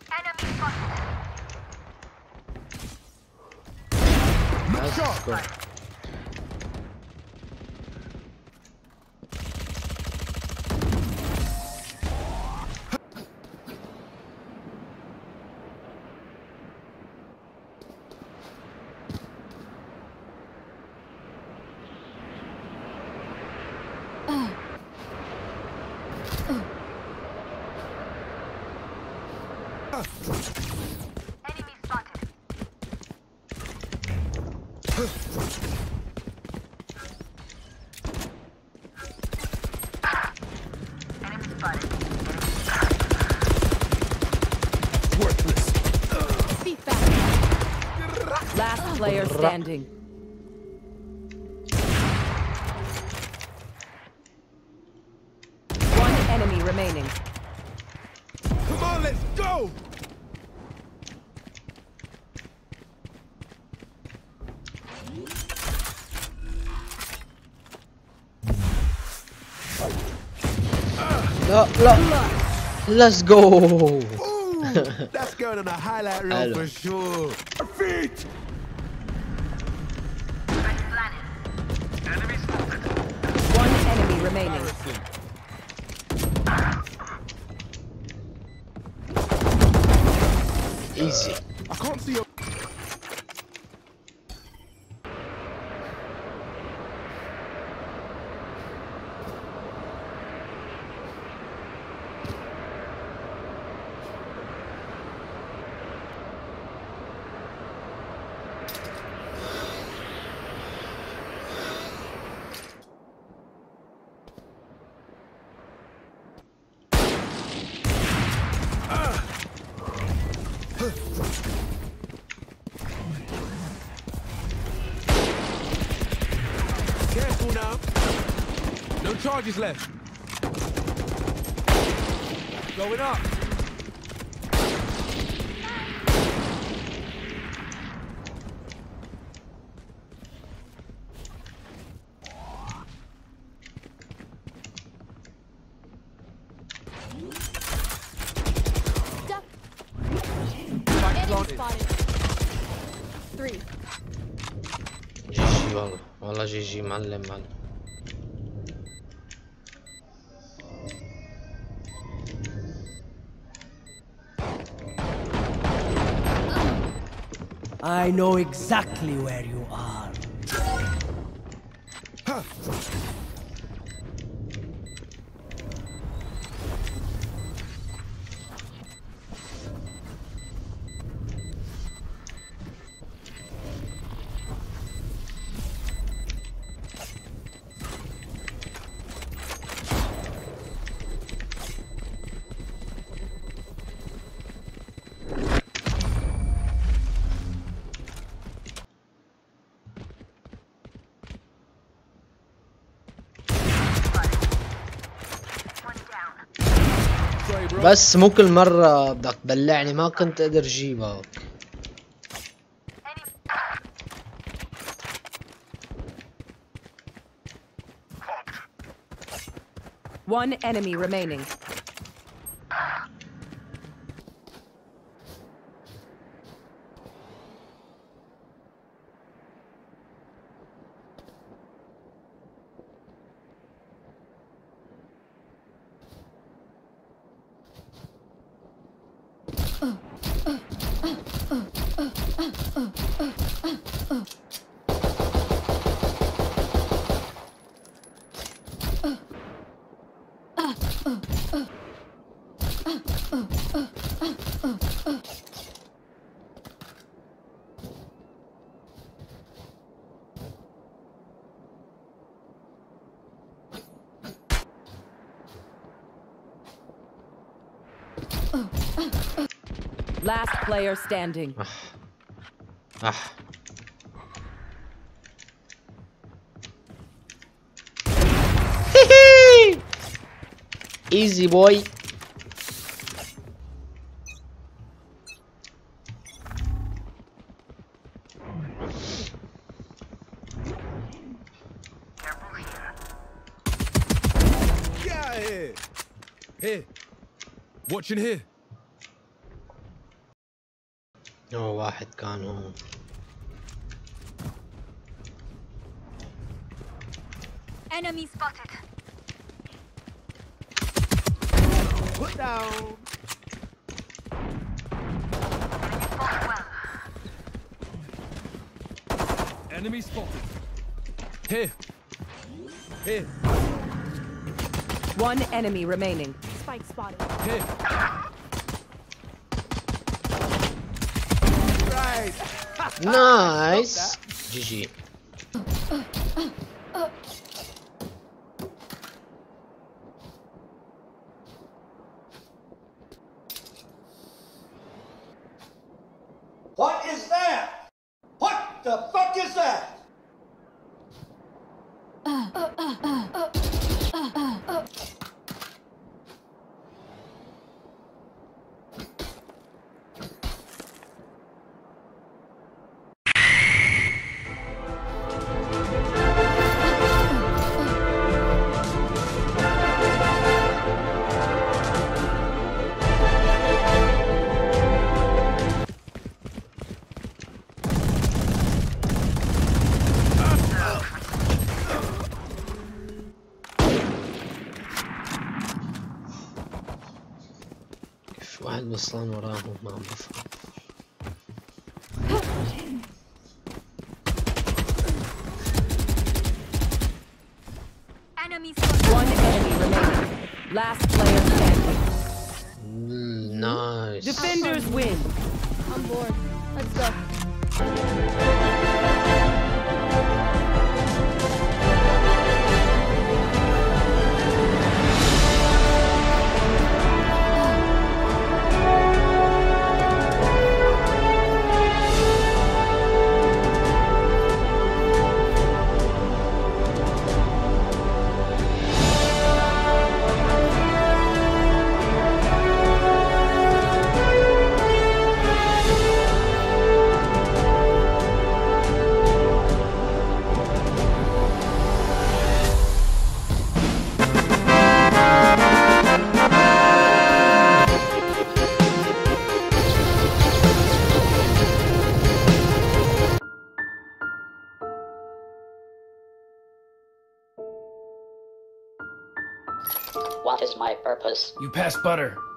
Last player standing. One enemy remaining. Come on, let's go! لا لا let's go. Ooh, that's going on a highlight reel for sure. Feet! Enemy spotted. One enemy remaining. Easy. I can't see your... Careful now. No charges left. Going up. جي جي والله والله جي جي معلم معلم. I know exactly where you are. بس مو كل مرة بدك تبلعني، ما كنت اقدر جيبك. One enemy remaining. Last player standing. Easy boy. Get out of here. Here. Watching here. اوه واحد كان هون. Enemy spotted. Put down. Enemy spotted. Here. Here. One enemy remaining. Spike spotted. Here. Right. نايس. جي جي. What is that? What the fuck is that? واحد بصلان وراهم ما عم بفهم. Enemy spotted. One enemy remaining. Last player standing. نايس. Defenders win. On board. Let's go. What is my purpose? You pass butter.